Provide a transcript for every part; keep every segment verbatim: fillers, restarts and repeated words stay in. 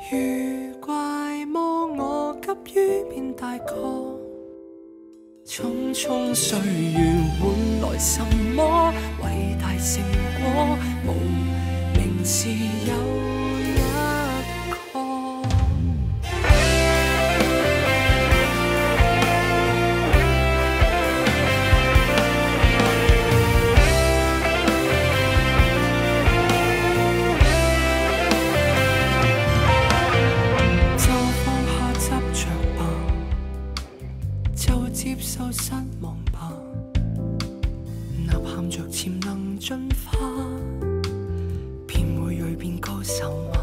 如怪魔我急於變大個，匆匆歲月換來什麼偉大成果？無名字有。 接受失望吧，吶喊着潛能進化，便會蛻變高手嗎？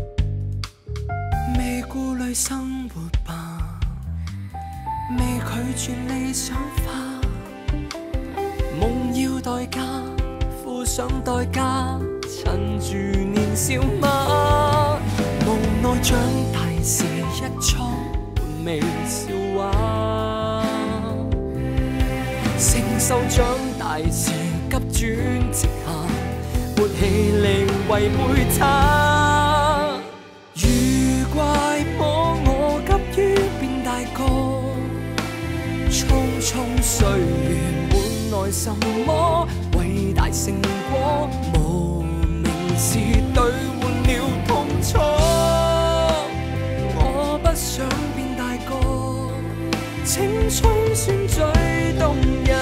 未顧慮生活吧，未拒絕理想化，夢要代價，付上代價，趁住年少嗎？無奈長大時一樁玩味笑話。 承受長大時急轉直下，沒氣力違背他。如怪我我急於變大個，匆匆歲月換來什麼偉大成果？無名氏兌換了痛楚。我不想變大個，青春算最動人。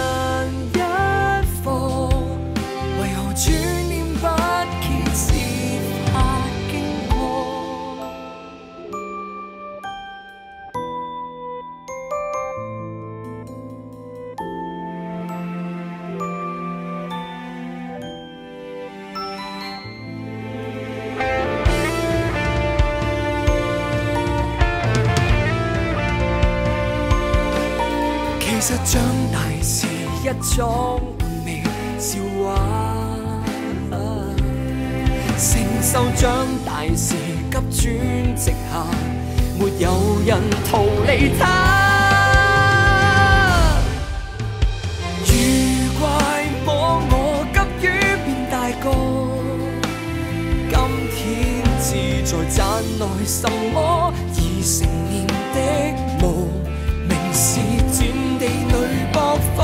其實長大是一樁玩味笑話，承受長大時急轉直下，沒有人逃離它。如怪我我急於變大個，今天志在攢來什麼已成年的無名氏。 地裏搏火，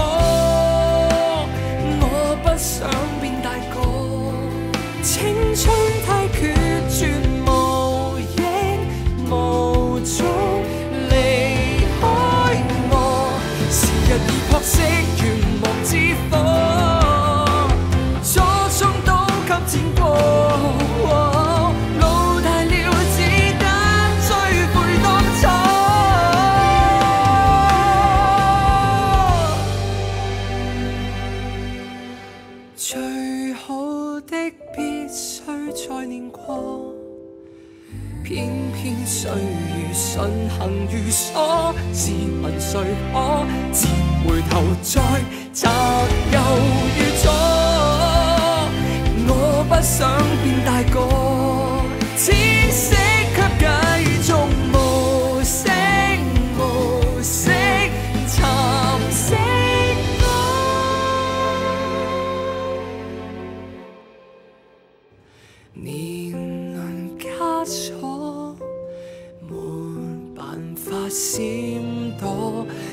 我不想變大個，青春太決絕，無影無蹤離開我，時日已撲熄願望之火，初衷都給剪過。 最好的必須再練過，偏偏歲月順行如梭，試問誰可自回頭再擇又遇咗？我不想變大個，知識卻繼續無聲無息蠶食。 年輪枷鎖，沒辦法閃躲。